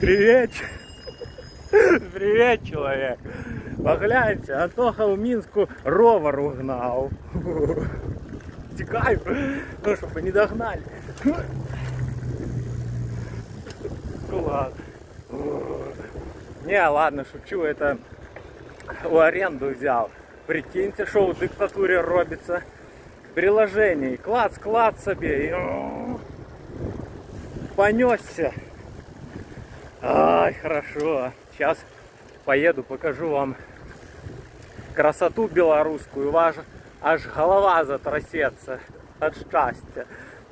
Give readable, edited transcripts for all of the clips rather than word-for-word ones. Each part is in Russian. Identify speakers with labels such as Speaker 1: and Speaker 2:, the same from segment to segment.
Speaker 1: Привет! Привет, человек! Погляньте, Антоха в Минску ровер угнал. Текаю, ну, чтобы не догнали. Ну ладно. Не, ладно, шучу, это в аренду взял. Прикиньте, что в диктатуре робится. Приложение, клац себе. И... понесся. Ай, хорошо. Сейчас поеду, покажу вам красоту белорусскую. Аж голова затрясется от счастья.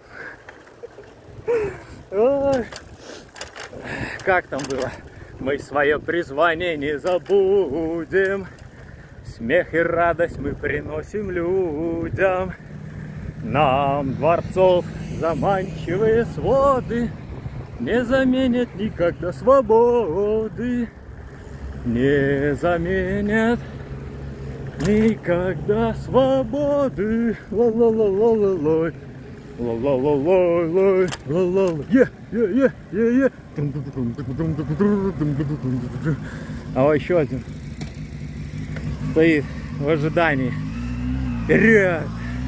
Speaker 1: Ой. Как там было? Мы свое призвание не забудем. Смех и радость мы приносим людям. Нам дворцов заманчивые своды не заменят никогда свободы. Не заменят никогда свободы. Ла-ла-ла-ла-ла-лай. Ла-ла-ла-лай-лай. Ла-ла-ла. Е-е-е-е. А вот еще один стоит в ожидании. Вперед!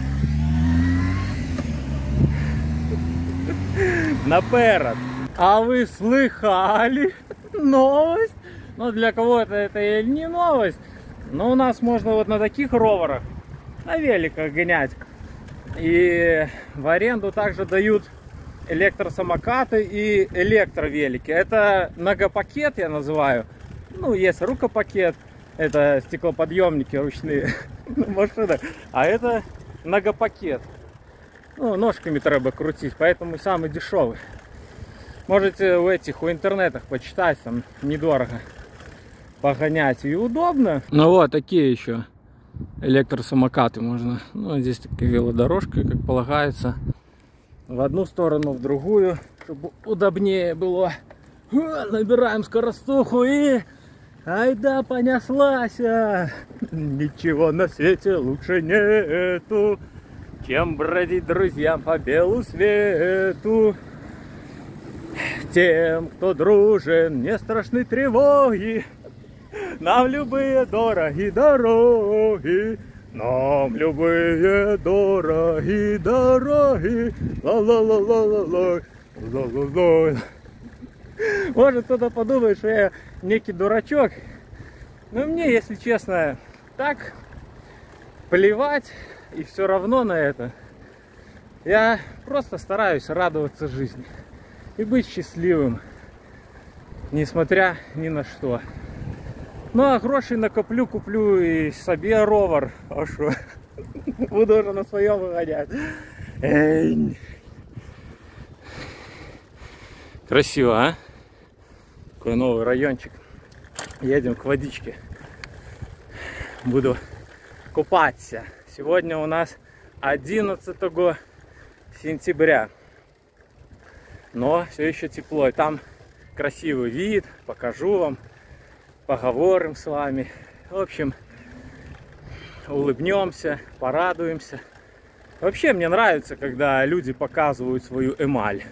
Speaker 1: Наперед! А вы слыхали новость? Ну, для кого-то это и не новость. Но у нас можно вот на таких роверах, на великах гонять. И в аренду также дают электросамокаты и электровелики. Это многопакет, я называю. Ну, есть рукопакет. Это стеклоподъемники ручные машины. А это многопакет. Ну, ножками треба крутить, поэтому самый дешевый. Можете у интернетах почитать, там недорого погонять и удобно. Ну вот такие еще электросамокаты можно. Ну, здесь такая велодорожка, как полагается. В одну сторону, в другую, чтобы удобнее было. Набираем скоростуху и... айда, понеслась! Ничего на свете лучше нету, чем бродить друзьям по белу свету. Тем, кто дружен, не страшны тревоги. Нам любые дороги дороги. Нам любые дороги дороги. Ла-ла-ла-ла-ла-ла. Ла-ла-ла. Может, кто-то подумает, что я некий дурачок. Но мне, если честно, так плевать. И все равно на это. Я просто стараюсь радоваться жизни. И быть счастливым. Несмотря ни на что. Ну а гроши накоплю, куплю и себе ровер. А что? Буду уже на своем выгонять. Эй. Красиво, а? Такой новый райончик. Едем к водичке. Буду купаться. Сегодня у нас 11 сентября. Но все еще тепло. И там красивый вид. Покажу вам. Поговорим с вами. В общем, улыбнемся, порадуемся. Вообще мне нравится, когда люди показывают свою эмаль.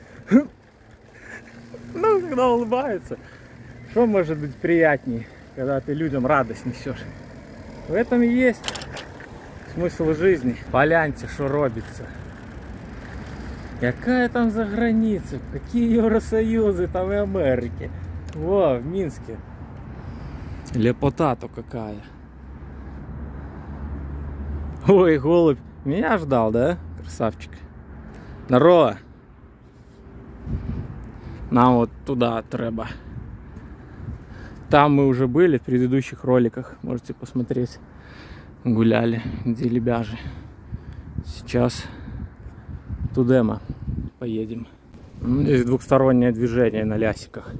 Speaker 1: Ну, когда улыбаются. Что может быть приятнее, когда ты людям радость несешь? В этом и есть смысл жизни. Погляньте, что робится. Какая там за граница? Какие Евросоюзы там и Америки? Во, в Минске. Лепота-то какая. Ой, голубь. Меня ждал, да? Красавчик. Здорово. Нам вот туда треба. Там мы уже были в предыдущих роликах. Можете посмотреть. Гуляли, где лебяжи. Сейчас тудема поедем. Здесь двухстороннее движение на лясиках.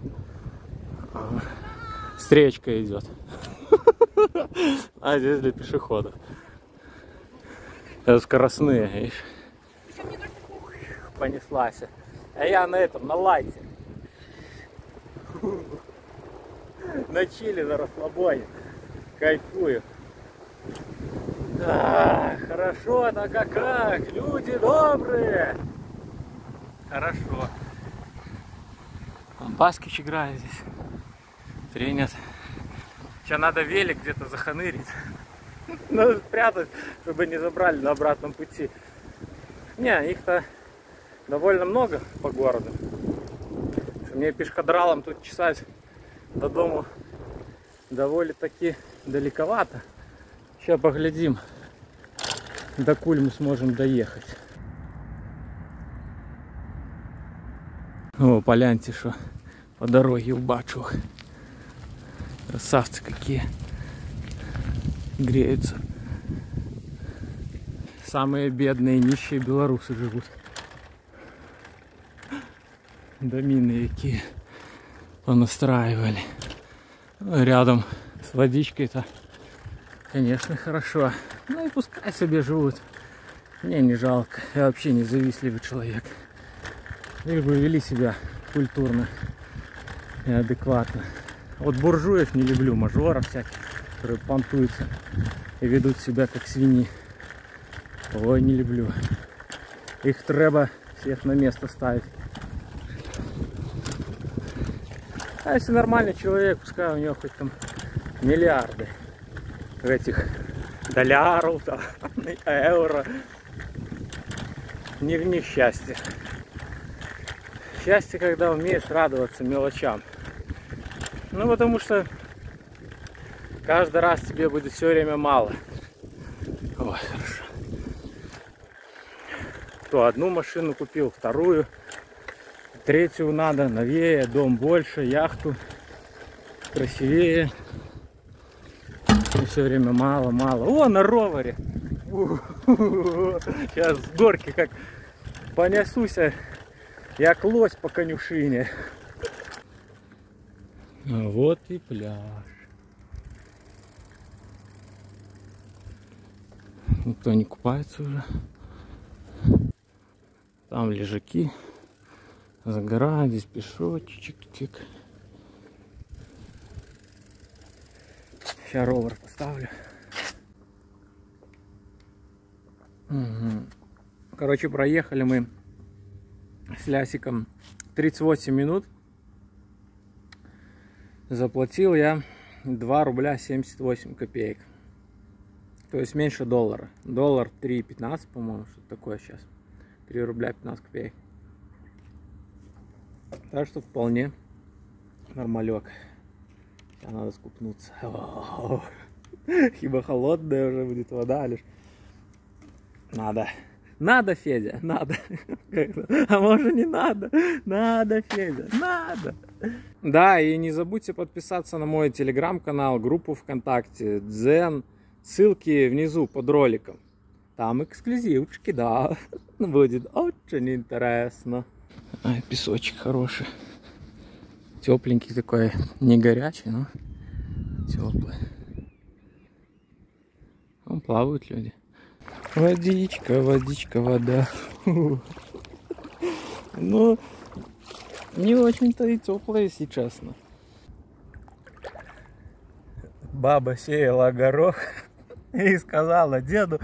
Speaker 1: Встречка идет. А здесь для пешеходов. Это скоростные, видишь? Понеслась. А я на этом, на лайте. На чили, на расслабоне. Кайфую. Да, хорошо-то как, люди добрые. Хорошо. Баскич играет здесь. Тренят. Сейчас надо велик где-то заханырить. Надо спрятать, чтобы не забрали на обратном пути. Не, их-то довольно много по городу. Мне пешкадралом тут чесать до дому довольно-таки далековато. Сейчас поглядим, докуль мы сможем доехать. О, поляньте, что по дороге убачу. Красавцы какие. Греются. Самые бедные, нищие белорусы живут. Домины какие понастраивали. Рядом с водичкой-то, конечно, хорошо. Ну и пускай себе живут. Мне не жалко. Я вообще не завистливый человек. Лишь бы вели себя культурно и адекватно. Вот буржуев не люблю, мажоров всяких, которые понтуются и ведут себя как свиньи. Ой, не люблю. Их треба всех на место ставить. А если нормальный человек, пускай у него хоть там миллиарды этих долларов, там, евро. Не в них счастье. Счастье, когда умеешь радоваться мелочам. Ну, потому что каждый раз тебе будет все время мало. Ой, хорошо. То одну машину купил, вторую, третью надо, новее, дом больше, яхту красивее. И все время мало. О, на ровере! Сейчас с горки как понесуся, як лось по конюшине. А вот и пляж. Никто не купается уже. Там лежаки. Загорают, здесь пешочек. Сейчас ровер поставлю. Угу. Короче, проехали мы с Лясиком 38 минут. Заплатил я 2 рубля 78 копеек. То есть меньше доллара. Доллар 3,15, по-моему, что-то такое сейчас. 3 рубля 15 копеек. Так что вполне нормалек. Сейчас надо скупнуться. Хиба холодная уже будет вода лишь. Надо, Федя, надо. А может не надо? Надо, Федя, надо. Да, и не забудьте подписаться на мой телеграм-канал, группу ВКонтакте, Дзен. Ссылки внизу под роликом. Там эксклюзивчики, да. Будет очень интересно. Ай, песочек хороший. Тепленький такой, не горячий, но теплый. Там плавают люди. Водичка, вода. Ну, не очень-то и теплая, если честно. Баба сеяла горох и сказала деду: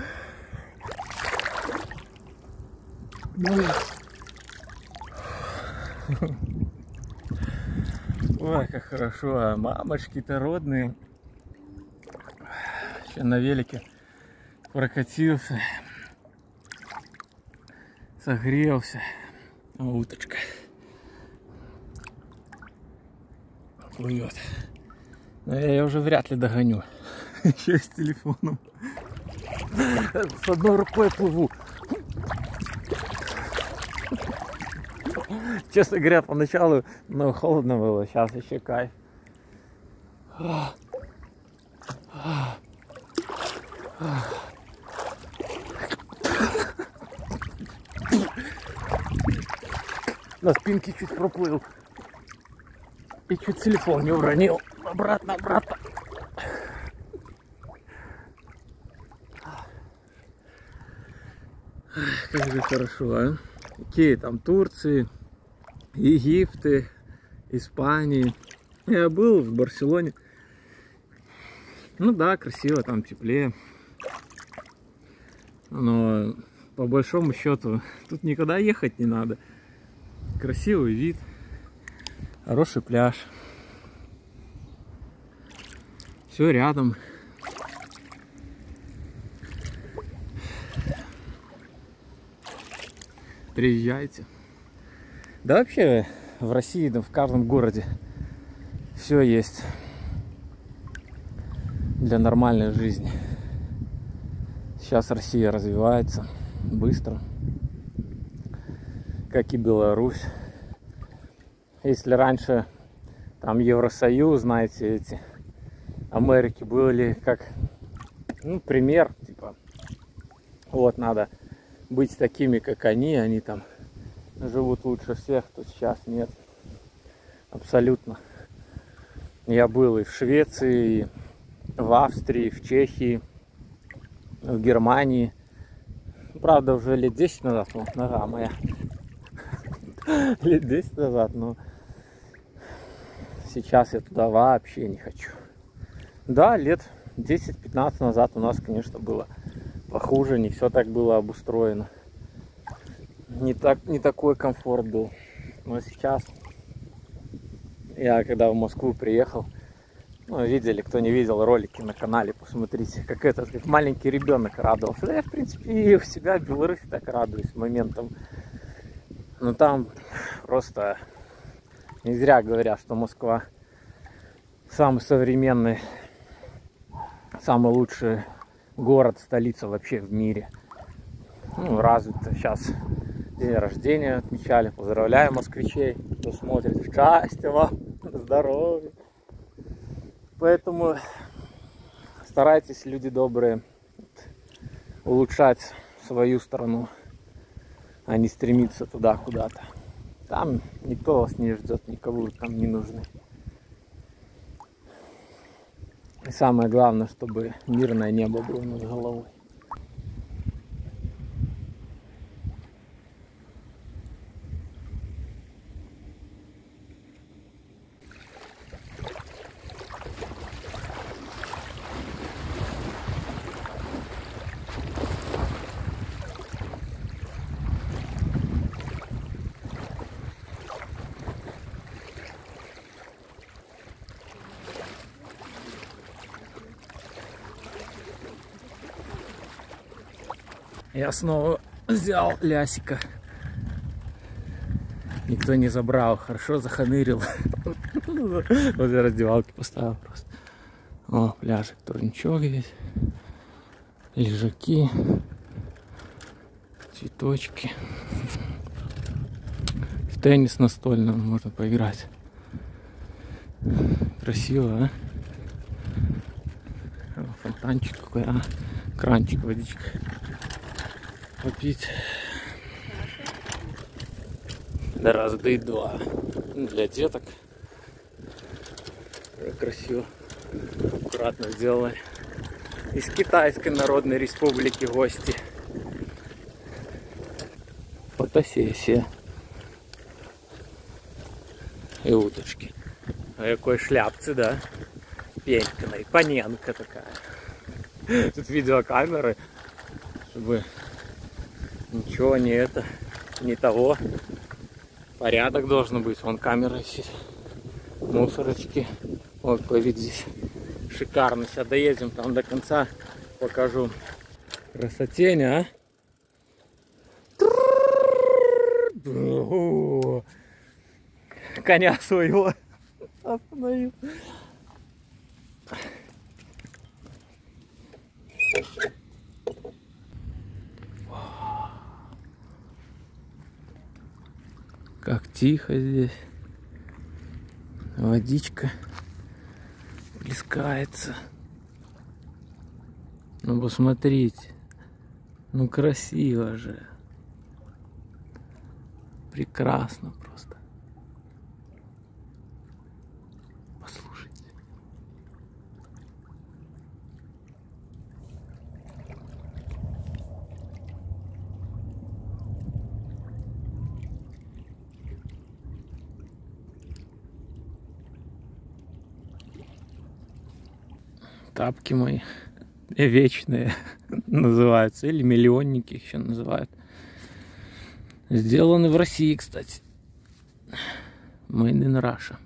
Speaker 1: ой, как хорошо, а мамочки-то родные. Сейчас на велике прокатился, согрелся. Уточка плывет. Но я ее уже вряд ли догоню. Еще с телефоном. С одной рукой плыву. Честно говоря, поначалу холодно было, сейчас еще кайф. На спинке чуть проплыл. И чуть телефон не уронил. Обратно. Как же хорошо, а? Какие там Турции, Египты, Испании. Я был в Барселоне. Ну да, красиво, там теплее. Но по большому счету тут никуда ехать не надо. Красивый вид. Хороший пляж. Все рядом. Приезжайте. Да вообще в России, да в каждом городе все есть для нормальной жизни. Сейчас Россия развивается быстро, как и Беларусь. Если раньше там Евросоюз, знаете, эти Америки были как, ну, пример, типа, вот надо быть такими, как они там живут лучше всех, то сейчас нет. Абсолютно. Я был и в Швеции, и в Австрии, в Чехии, в Германии. Правда, уже лет 10 назад, ну, нога моя. Лет 10 назад, но сейчас я туда вообще не хочу. Да, лет 10-15 назад у нас, конечно, было похуже, не все так было обустроено. Не такой комфорт был. Но сейчас, я когда в Москву приехал, ну, видели, кто не видел ролики на канале, посмотрите, как маленький ребенок радовался. Да я, в принципе, и у себя в Беларуси так радуюсь моментом. Но там просто не зря говорят, что Москва самый современный, самый лучший город, столица вообще в мире. Ну, развито. Сейчас день рождения отмечали. Поздравляю москвичей, кто смотрит. Счастья вам, здоровья. Поэтому старайтесь, люди добрые, улучшать свою страну, а не стремиться туда куда-то. Там никто вас не ждет, никого вы там не нужны. И самое главное, чтобы мирное небо было над головой. Я снова взял лясика. Никто не забрал. Хорошо заханырил. Возле раздевалки поставил просто. О, пляжик, турничок здесь. Лежаки. Цветочки. В теннис настольный можно поиграть. Красиво, а? Фонтанчик какой, а? Кранчик, водичка. Попить. Да раз, да и два. Для деток. Красиво. Аккуратно сделали. Из Китайской Народной Республики гости. Фотосессия. И уточки. А какой шляпцы, да? Пеньканой. Паненка такая. Тут видеокамеры, чтобы ничего не того. Порядок должен быть. Вон камера висит. Мусорочки. Вот какой вид здесь шикарный. Сейчас доедем там до конца. Покажу. Красотень, а? Коня своего остановил. Как тихо здесь. Водичка плескается. Ну посмотрите. Ну красиво же. Прекрасно просто. Послушайте. Тапки мои вечные называются, или миллионники еще называют. Сделаны в России, кстати. Made in Russia.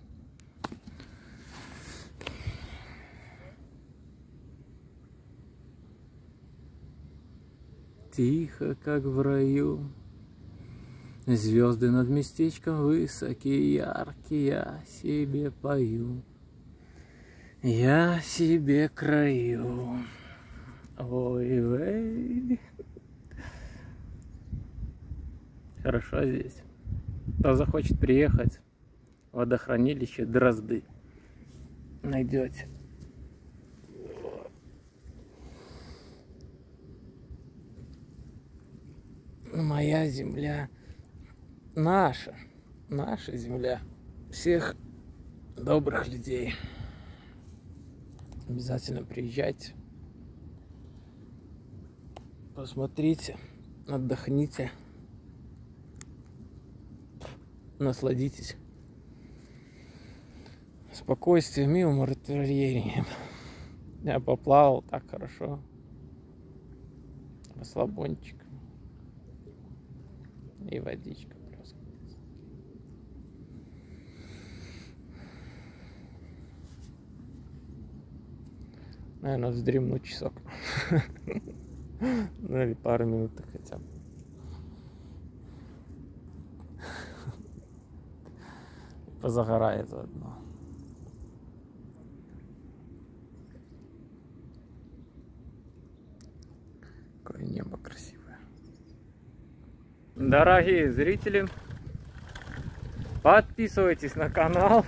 Speaker 1: Тихо, как в раю, звезды над местечком высокие, яркие, я себе пою. Я себе краю. Ой, вей. Хорошо здесь. Кто захочет приехать, водохранилище Дрозды найдете. Моя земля, наша земля, всех добрых людей. Обязательно приезжайте, посмотрите, отдохните, насладитесь спокойствием и умиротворением. Я поплавал так хорошо, расслабончик. И водичка просто. Наверное, вздремну часок. Ну или пару минут хотя бы. Позагорает заодно. Какое небо красивое. Дорогие зрители, подписывайтесь на канал,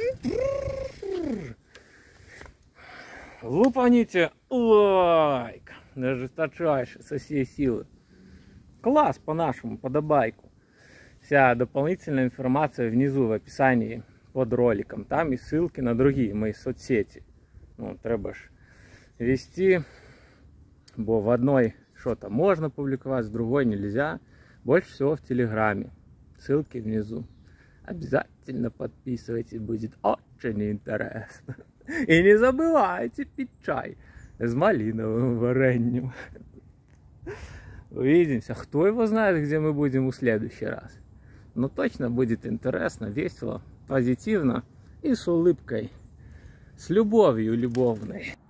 Speaker 1: лупаните лайк, даже жесточайше, со всей силы. Класс по-нашему, подобайку. Вся дополнительная информация внизу в описании под роликом. Там и ссылки на другие мои соцсети. Ну, треба ж вести, бо в одной что-то можно публиковать, в другой нельзя. Больше всего в Телеграме. Ссылки внизу. Обязательно подписывайтесь, будет очень интересно. И не забывайте пить чай с малиновым вареньем. Увидимся. Кто его знает, где мы будем в следующий раз. Но точно будет интересно, весело, позитивно и с улыбкой. С любовью любовной.